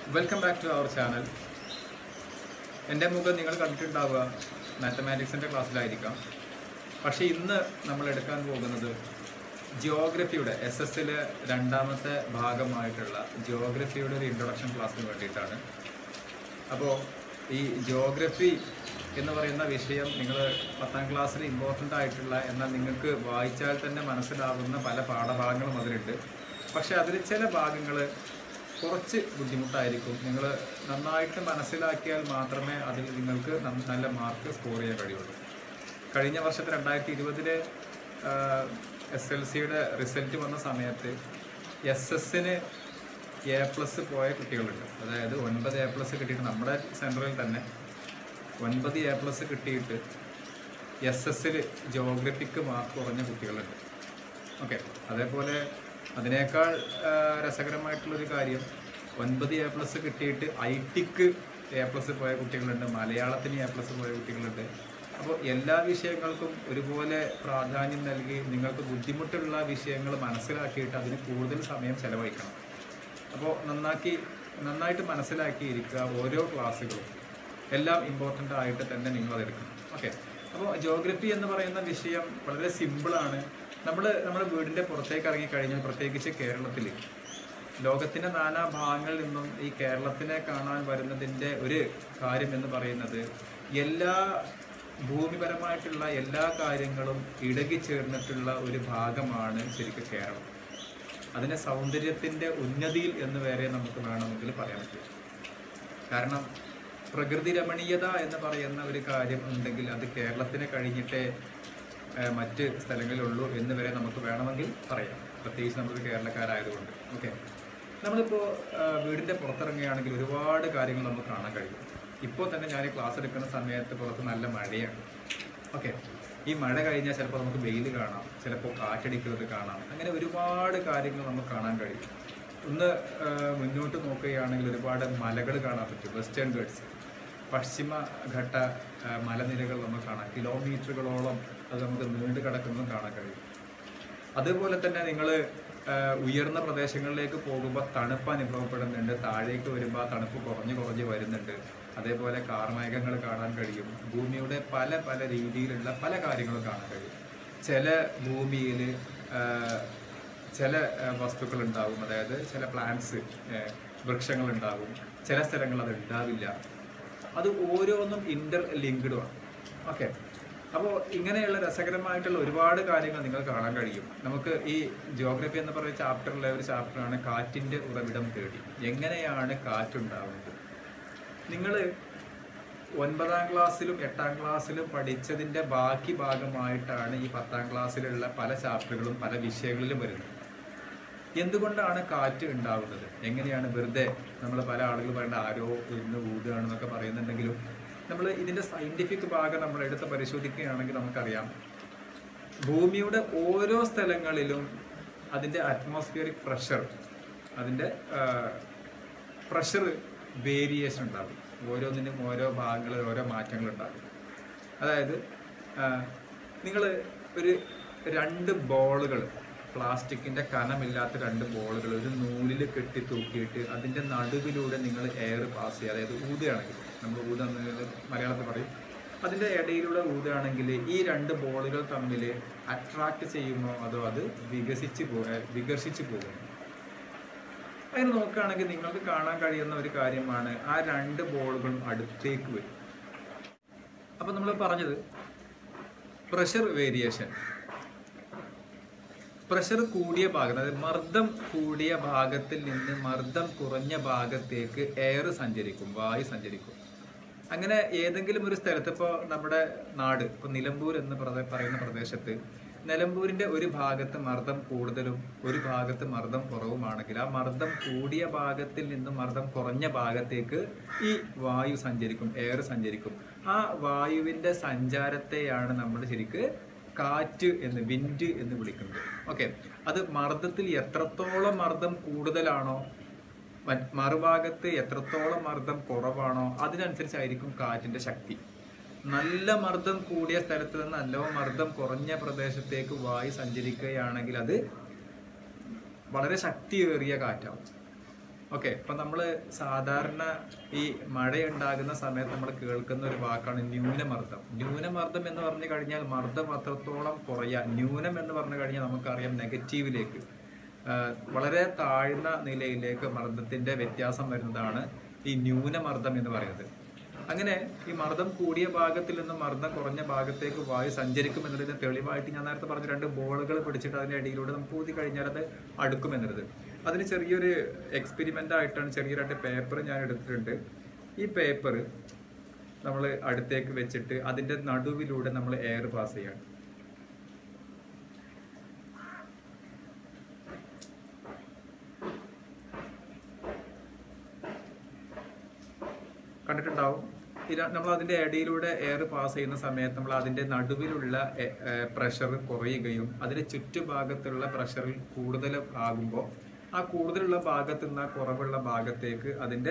Welcome back to our channel. എൻ്റെ മുഖം നിങ്ങൾ കണ്ടിട്ടുണ്ടാവുക മാത്തമാറ്റിക്സിൻ്റെ ക്ലാസ്സിലായിരിക്കാം. പക്ഷേ ഇന്ന് നമ്മൾ എടുക്കാൻ പോകുന്നത് ജിയോഗ്രഫിയുടെ SS-ലെ രണ്ടാമത്തെ ഭാഗമായിട്ടുള്ള ജിയോഗ്രഫിയുടെ ഒരു ഇൻട്രൊഡക്ഷൻ ക്ലാസ്സിന് വേണ്ടിയിട്ടാണ്. അപ്പോൾ ഈ ജിയോഗ്രഫി എന്ന് പറയുന്ന വിഷയം നിങ്ങൾ 10ാം ക്ലാസ്സിൽ ഇമ്പോർട്ടൻ്റ് ആയിട്ടുള്ള, എന്നാൽ നിങ്ങൾക്ക് വായിച്ചാൽ തന്നെ മനസ്സിലാവുന്ന പല പാഠഭാഗങ്ങളും അതിലുണ്ട്. പക്ഷേ അതിൽ ചില ഭാഗങ്ങൾ കുറച്ച് ബുദ്ധിമുട്ടായിരിക്കും. നിങ്ങൾ നന്നായിട്ട് മനസ്സിലാക്കിയാൽ മാത്രമേ അതിൽ നിങ്ങൾക്ക് നല്ല മാർക്ക് സ്കോർ ചെയ്യാൻ കഴിയുള്ളൂ. കഴിഞ്ഞ വർഷത്തെ 2020 SLCയുടെ റിസൾട്ട് വന്ന സമയത്ത് SS-ന് A+ പോയ കുട്ടികളുണ്ട്. അതായത് 9 A+ കിട്ടിയിട്ട് നമ്മുടെ സെൻറ്ററിൽ തന്നെ 9 A+ കിട്ടിയിട്ട് SS-ൽ ജിയോഗ്രഫിക്ക് മാർക്ക് കുറഞ്ഞ കുട്ടികളുണ്ട്. ഓക്കെ, അതേപോലെ അതിനേക്കാൾ രസകരമായിട്ടുള്ളൊരു കാര്യം 9 A+ കിട്ടിയിട്ട് IT-ക്ക് A+ പോയ കുട്ടികളുണ്ട്, മലയാളത്തിന് A+ പോയ കുട്ടികളുണ്ട്. അപ്പോൾ എല്ലാ വിഷയങ്ങൾക്കും ഒരുപോലെ പ്രാധാന്യം നൽകി നിങ്ങൾക്ക് ബുദ്ധിമുട്ടുള്ള വിഷയങ്ങൾ മനസ്സിലാക്കിയിട്ട് അതിന് കൂടുതൽ സമയം ചെലവഴിക്കണം. അപ്പോൾ നന്നായിട്ട് മനസ്സിലാക്കിയിരിക്കുക. ഓരോ ക്ലാസ്സുകളും എല്ലാം ഇമ്പോർട്ടൻ്റ് ആയിട്ട് തന്നെ നിങ്ങളതെടുക്കണം. ഓക്കെ, അപ്പോൾ ജിയോഗ്രഫി എന്ന് പറയുന്ന വിഷയം വളരെ സിമ്പിളാണ്. നമ്മുടെ വീടിൻ്റെ പുറത്തേക്ക് ഇറങ്ങിക്കഴിഞ്ഞാൽ, പ്രത്യേകിച്ച് കേരളത്തിൽ, ലോകത്തിൻ്റെ നാനാ ഭാഗങ്ങളിൽ നിന്നും ഈ കേരളത്തിനെ കാണാൻ വരുന്നതിൻ്റെ ഒരു കാര്യം എന്ന് പറയുന്നത് എല്ലാ ഭൂമിപരമായിട്ടുള്ള എല്ലാ കാര്യങ്ങളും ഇടകിച്ചേർന്നിട്ടുള്ള ഒരു ഭാഗമാണ് ശരിക്കും കേരളം. അതിൻ്റെ സൗന്ദര്യത്തിൻ്റെ ഉന്നതിയിൽ എന്ന് വരെ നമുക്ക് വേണമെങ്കിൽ പറയാൻ പറ്റും. കാരണം പ്രകൃതി രമണീയത എന്ന് പറയുന്ന ഒരു കാര്യം ഉണ്ടെങ്കിൽ അത് കേരളത്തിനെ കഴിഞ്ഞിട്ടേ മറ്റ് സ്ഥലങ്ങളിലുള്ളൂ എന്ന് വരെ നമുക്ക് വേണമെങ്കിൽ പറയാം, പ്രത്യേകിച്ച് നമ്മൾ കേരളക്കാരായതുകൊണ്ട്. ഓക്കെ, നമ്മളിപ്പോൾ വീടിൻ്റെ പുറത്തിറങ്ങുകയാണെങ്കിൽ ഒരുപാട് കാര്യങ്ങൾ നമുക്ക് കാണാൻ കഴിയും. ഇപ്പോൾ തന്നെ ഞാൻ ക്ലാസ് എടുക്കുന്ന സമയത്ത് പുറത്ത് നല്ല മഴയാണ്. ഓക്കെ, ഈ മഴ കഴിഞ്ഞാൽ ചിലപ്പോൾ നമുക്ക് വെയിൽ കാണാം, ചിലപ്പോൾ കാറ്റടിക്കുന്നത് കാണാം. അങ്ങനെ ഒരുപാട് കാര്യങ്ങൾ നമുക്ക് കാണാൻ കഴിയും. ഒന്ന് മുന്നോട്ട് നോക്കുകയാണെങ്കിൽ ഒരുപാട് മലകൾ കാണാൻ പറ്റും. വെസ്റ്റേൺ ഗട്ട്സ്, പശ്ചിമഘട്ട മലനിരകൾ നമുക്ക് കാണാം. കിലോമീറ്ററുകളോളം അത് നമുക്ക് നീണ്ടു കിടക്കുന്നതും കാണാൻ കഴിയും. അതുപോലെ തന്നെ നിങ്ങൾ ഉയർന്ന പ്രദേശങ്ങളിലേക്ക് പോകുമ്പോൾ തണുപ്പ് അനുഭവപ്പെടുന്നുണ്ട്. താഴേക്ക് വരുമ്പോൾ ആ തണുപ്പ് കുറഞ്ഞ് വരുന്നുണ്ട്. അതേപോലെ കാർമേഘങ്ങൾ കാണാൻ കഴിയും. ഭൂമിയുടെ പല രീതിയിലുള്ള പല കാര്യങ്ങളും കാണാൻ കഴിയും. ചില ഭൂമിയിൽ ചില വസ്തുക്കളുണ്ടാകും, അതായത് ചില പ്ലാന്റ്സ്, വൃക്ഷങ്ങളുണ്ടാകും. ചില സ്ഥലങ്ങൾ അത് ഉണ്ടാവില്ല. അത് ഓരോന്നും ഇൻ്റർ ലിങ്ക്ഡുമാണ്. ഓക്കെ, അപ്പോൾ ഇങ്ങനെയുള്ള രസകരമായിട്ടുള്ള ഒരുപാട് കാര്യങ്ങൾ നിങ്ങൾ കാണാൻ കഴിയും. നമുക്ക് ഈ ജിയോഗ്രഫി എന്ന് പറയുന്ന ചാപ്റ്ററിലെ ഒരു ചാപ്റ്ററാണ് കാറ്റിൻ്റെ ഉറവിടം തേടി. എങ്ങനെയാണ് കാറ്റുണ്ടാവുന്നത്? നിങ്ങൾ 9ാം ക്ലാസ്സിലും 8ാം ക്ലാസ്സിലും പഠിച്ചതിൻ്റെ ബാക്കി ഭാഗമായിട്ടാണ് ഈ 10ാം ക്ലാസ്സിലുള്ള പല ചാപ്റ്ററുകളും പല വിഷയങ്ങളിലും വരുന്നത്. എന്തുകൊണ്ടാണ് കാറ്റ് ഉണ്ടാവുന്നത്? എങ്ങനെയാണ്? വെറുതെ നമ്മൾ പല ആളുകൾ പറയേണ്ട ആരോ ഇന്ന് ഊതുകയാണെന്നൊക്കെ പറയുന്നുണ്ടെങ്കിലും നമ്മൾ ഇതിൻ്റെ സയൻറ്റിഫിക് ഭാഗം നമ്മൾ എടുത്ത് പരിശോധിക്കുകയാണെങ്കിൽ നമുക്കറിയാം, ഭൂമിയുടെ ഓരോ സ്ഥലങ്ങളിലും അതിൻ്റെ അറ്റ്മോസ്ഫിയറിക് അതിൻ്റെ പ്രഷർ വേരിയേഷൻ ഉണ്ടാകും. ഓരോന്നിനും ഓരോ ഭാഗങ്ങളിൽ ഓരോ മാറ്റങ്ങളുണ്ടാകും. അതായത് നിങ്ങൾ ഒരു 2 ബോളുകൾ, പ്ലാസ്റ്റിക്കിൻ്റെ കനമില്ലാത്ത 2 ബോളുകൾ ഒരു നൂലിൽ കെട്ടി തൂക്കിയിട്ട് അതിൻ്റെ നടുവിലൂടെ നിങ്ങൾ എയർ പാസ് ചെയ്യുക. അതായത് ഊതുകയാണെങ്കിൽ, നമ്മൾ ഊതെന്ന് മലയാളത്തിൽ പറയും, അതിൻ്റെ ഇടയിലൂടെ ഊതുകയാണെങ്കിൽ ഈ 2 ബോളുകൾ തമ്മിൽ അട്രാക്റ്റ് ചെയ്യുമോ അതോ അത് വികർഷിച്ച് പോകുമോ? അങ്ങനെ നോക്കുകയാണെങ്കിൽ നിങ്ങൾക്ക് കാണാൻ കഴിയുന്ന ഒരു കാര്യമാണ് ആ 2 ബോളുകളും അടുത്തേക്ക് വരും. അപ്പം നമ്മൾ പറഞ്ഞത് പ്രഷർ വേരിയേഷൻ. പ്രഷർ കൂടിയ ഭാഗം, അതായത് മർദ്ദം കൂടിയ ഭാഗത്തിൽ നിന്ന് മർദ്ദം കുറഞ്ഞ ഭാഗത്തേക്ക് എയർ സഞ്ചരിക്കും, വായു സഞ്ചരിക്കും. അങ്ങനെ ഏതെങ്കിലും ഒരു സ്ഥലത്ത്, ഇപ്പോൾ നമ്മുടെ നാട്, ഇപ്പോൾ നിലമ്പൂർ എന്ന് പറയുന്ന പ്രദേശത്ത് നിലമ്പൂരിൻ്റെ ഒരു ഭാഗത്ത് മർദ്ദം കൂടുതലും ഒരു ഭാഗത്ത് മർദ്ദം കുറവുമാണെങ്കിൽ ആ മർദ്ദം കൂടിയ ഭാഗത്തിൽ നിന്ന് മർദ്ദം കുറഞ്ഞ ഭാഗത്തേക്ക് ഈ വായു സഞ്ചരിക്കും, എയർ സഞ്ചരിക്കും. ആ വായുവിൻ്റെ സഞ്ചാരത്തെയാണ് നമ്മൾ ശരിക്ക് കാറ്റ് എന്ന്, വിൻഡ് എന്ന് വിളിക്കുന്നത്. ഓക്കെ, അത് മർദ്ദത്തിൽ എത്രത്തോളം മർദ്ദം കൂടുതലാണോ, മറുഭാഗത്ത് എത്രത്തോളം മർദ്ദം കുറവാണോ അതിനനുസരിച്ചായിരിക്കും കാറ്റിൻ്റെ ശക്തി. നല്ല മർദ്ദം കൂടിയ സ്ഥലത്ത് നിന്ന് നല്ല മർദ്ദം കുറഞ്ഞ പ്രദേശത്തേക്ക് വായു സഞ്ചരിക്കുകയാണെങ്കിൽ അത് വളരെ ശക്തിയേറിയ കാറ്റാവും. ഓക്കെ, ഇപ്പം നമ്മൾ സാധാരണ ഈ മഴയുണ്ടാകുന്ന സമയത്ത് നമ്മൾ കേൾക്കുന്ന ഒരു വാക്കാണ് ന്യൂനമർദ്ദം. ന്യൂനമർദ്ദം എന്ന് പറഞ്ഞു കഴിഞ്ഞാൽ മർദ്ദം അത്രത്തോളം കുറയാൻ, ന്യൂനം എന്ന് പറഞ്ഞു കഴിഞ്ഞാൽ നമുക്കറിയാം നെഗറ്റീവിലേക്ക്, വളരെ താഴ്ന്ന നിലയിലേക്ക് മർദ്ദത്തിൻ്റെ വ്യത്യാസം വരുന്നതാണ് ഈ ന്യൂനമർദ്ദം എന്ന് പറയുന്നത്. അങ്ങനെ ഈ മർദ്ദം കൂടിയ ഭാഗത്തിൽ നിന്നും മർദ്ദം കുറഞ്ഞ ഭാഗത്തേക്ക് വായു സഞ്ചരിക്കുമെന്നതിന് തെളിവായിട്ട് ഞാൻ നേരത്തെ പറഞ്ഞ 2 ബോളുകൾ പിടിച്ചിട്ട് അതിൻ്റെ ഇടയിലൂടെ നമുക്ക് ഊതി കഴിഞ്ഞാൽ അത് അടുക്കുമെന്നുള്ളത്. അതിന് ചെറിയൊരു എക്സ്പെരിമെൻ്റ് ആയിട്ടാണ് ചെറിയ 2 പേപ്പർ ഞാൻ എടുത്തിട്ടുണ്ട്. ഈ പേപ്പർ നമ്മൾ അടുത്തേക്ക് വെച്ചിട്ട് അതിൻ്റെ നടുവിലൂടെ നമ്മൾ എയർ പാസ് ചെയ്യാണ്. കണ്ടിട്ടുണ്ടാവും. നമ്മൾ അതിൻ്റെ ഇടയിലൂടെ എയർ പാസ് ചെയ്യുന്ന സമയത്ത് നമ്മൾ അതിൻ്റെ നടുവിലുള്ള പ്രഷർ കുറയുകയും അതിൻ്റെ ചുറ്റുഭാഗത്തുള്ള പ്രഷറിൽ കൂടുതൽ ആകുമ്പോൾ ആ കൂടുതലുള്ള ഭാഗത്ത് നിന്ന് ആ കുറവുള്ള ഭാഗത്തേക്ക് അതിൻ്റെ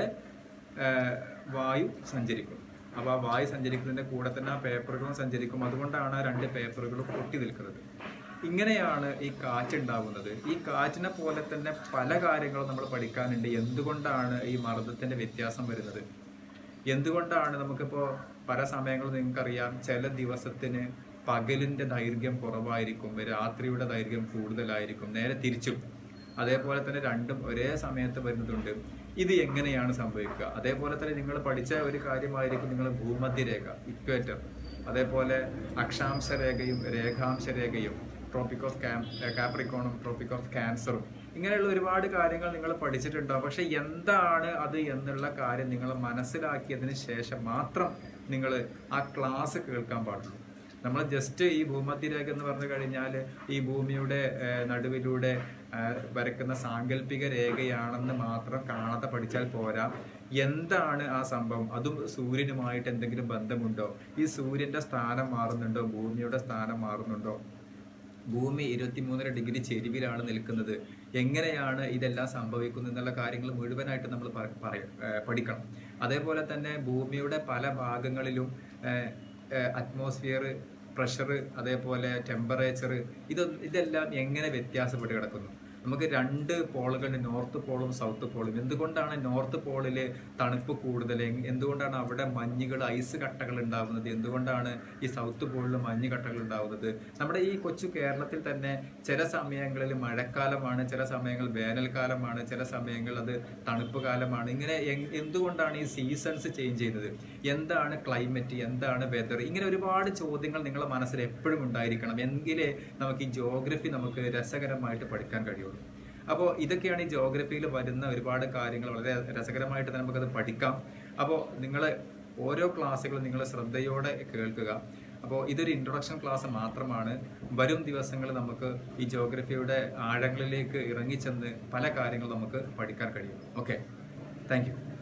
വായു സഞ്ചരിക്കും. അപ്പോൾ ആ വായു സഞ്ചരിക്കുന്നതിൻ്റെ കൂടെ തന്നെ ആ പേപ്പറുകളും സഞ്ചരിക്കും. അതുകൊണ്ടാണ് ആ 2 പേപ്പറുകളും പൊട്ടി നിൽക്കുന്നത്. ഇങ്ങനെയാണ് ഈ കാറ്റുണ്ടാകുന്നത്. ഈ കാറ്റിനെ പോലെ തന്നെ പല കാര്യങ്ങളും നമ്മൾ പഠിക്കാനുണ്ട്. എന്തുകൊണ്ടാണ് ഈ മർദ്ദത്തിൻ്റെ വ്യത്യാസം വരുന്നത്, എന്തുകൊണ്ടാണ് നമുക്കിപ്പോൾ പല സമയങ്ങളും നിങ്ങൾക്കറിയാം ചില ദിവസത്തിന് പകലിൻ്റെ ദൈർഘ്യം കുറവായിരിക്കും, രാത്രിയുടെ ദൈർഘ്യം കൂടുതലായിരിക്കും, നേരെ തിരിച്ചും. അതേപോലെ തന്നെ രണ്ടും ഒരേ സമയത്ത് വരുന്നതുണ്ട്. ഇത് എങ്ങനെയാണ് സംഭവിക്കുക? അതേപോലെ തന്നെ നിങ്ങൾ പഠിച്ച ഒരു കാര്യമായിരിക്കും നിങ്ങൾ ഭൂമധ്യരേഖ, ഇക്വേറ്റർ, അതേപോലെ അക്ഷാംശ രേഖയും രേഖാംശ രേഖയും, ട്രോപ്പിക് ഓഫ് കാപ്രിക്കോണും ട്രോപ്പിക് ഓഫ് ക്യാൻസറും, ഇങ്ങനെയുള്ള ഒരുപാട് കാര്യങ്ങൾ നിങ്ങൾ പഠിച്ചിട്ടുണ്ടാവും. പക്ഷെ എന്താണ് അത് എന്നുള്ള കാര്യം നിങ്ങൾ മനസ്സിലാക്കിയതിന് ശേഷം മാത്രം നിങ്ങൾ ആ ക്ലാസ് കേൾക്കാൻ പാടുള്ളൂ. നമ്മൾ ജസ്റ്റ് ഈ ഭൂമധ്യരേഖ എന്ന് പറഞ്ഞു കഴിഞ്ഞാൽ ഈ ഭൂമിയുടെ നടുവിലൂടെ വരയ്ക്കുന്ന സാങ്കല്പിക രേഖയാണെന്ന് മാത്രം കാണാതെ പഠിച്ചാൽ പോരാ. എന്താണ് ആ സംഭവം, അതും സൂര്യനുമായിട്ട് എന്തെങ്കിലും ബന്ധമുണ്ടോ, ഈ സൂര്യൻ്റെ സ്ഥാനം മാറുന്നുണ്ടോ, ഭൂമിയുടെ സ്ഥാനം മാറുന്നുണ്ടോ, ഭൂമി 23 ഡിഗ്രി ചെരിവിലാണ് നിൽക്കുന്നത്, എങ്ങനെയാണ് ഇതെല്ലാം സംഭവിക്കുന്നത് എന്നുള്ള കാര്യങ്ങൾ മുഴുവനായിട്ട് നമ്മൾ പഠിക്കണം. അതേപോലെ തന്നെ ഭൂമിയുടെ പല ഭാഗങ്ങളിലും അറ്റ്മോസ്ഫിയർ, പ്രഷർ, അതേപോലെ ടെമ്പറേച്ചർ, ഇതെല്ലാം എങ്ങനെ വ്യത്യാസപ്പെട്ട് കിടക്കുന്നു. നമുക്ക് 2 പോളുകളുണ്ട്, നോർത്ത് പോളും സൗത്ത് പോളും. എന്തുകൊണ്ടാണ് നോർത്ത് പോളിൽ തണുപ്പ് കൂടുതൽ, എന്തുകൊണ്ടാണ് അവിടെ മഞ്ഞുകൾ, ഐസ് കട്ടകൾ ഉണ്ടാകുന്നത്, എന്തുകൊണ്ടാണ് ഈ സൗത്ത് പോളിൽ മഞ്ഞ് കട്ടകൾ ഉണ്ടാകുന്നത്. നമ്മുടെ ഈ കൊച്ചു കേരളത്തിൽ തന്നെ ചില സമയങ്ങളിൽ മഴക്കാലമാണ്, ചില സമയങ്ങൾ വേനൽക്കാലമാണ്, ചില സമയങ്ങൾ അത് തണുപ്പ് കാലമാണ്. ഇങ്ങനെ എന്തുകൊണ്ടാണ് ഈ സീസൺസ് ചേഞ്ച് ചെയ്യുന്നത്, എന്താണ് ക്ലൈമറ്റ്, എന്താണ് വെതർ, ഇങ്ങനെ ഒരുപാട് ചോദ്യങ്ങൾ നിങ്ങളുടെ മനസ്സിൽ എപ്പോഴും ഉണ്ടായിരിക്കണം. എങ്കിലേ നമുക്ക് ഈ ജോഗ്രഫി നമുക്ക് രസകരമായിട്ട് പഠിക്കാൻ കഴിയുള്ളൂ. അപ്പോൾ ഇതൊക്കെയാണ് ഈ ജോഗ്രഫിയിൽ വരുന്ന ഒരുപാട് കാര്യങ്ങൾ. വളരെ രസകരമായിട്ട് നമുക്കത് പഠിക്കാം. അപ്പോൾ നിങ്ങൾ ഓരോ ക്ലാസ്സുകളും നിങ്ങൾ ശ്രദ്ധയോടെ കേൾക്കുക. അപ്പോൾ ഇതൊരു ഇൻട്രൊഡക്ഷൻ ക്ലാസ് മാത്രമാണ്. വരും ദിവസങ്ങളിൽ നമുക്ക് ഈ ജോഗ്രഫിയുടെ ആഴങ്ങളിലേക്ക് ഇറങ്ങിച്ചെന്ന് പല കാര്യങ്ങളും നമുക്ക് പഠിക്കാൻ കഴിയും. Okay, thank U.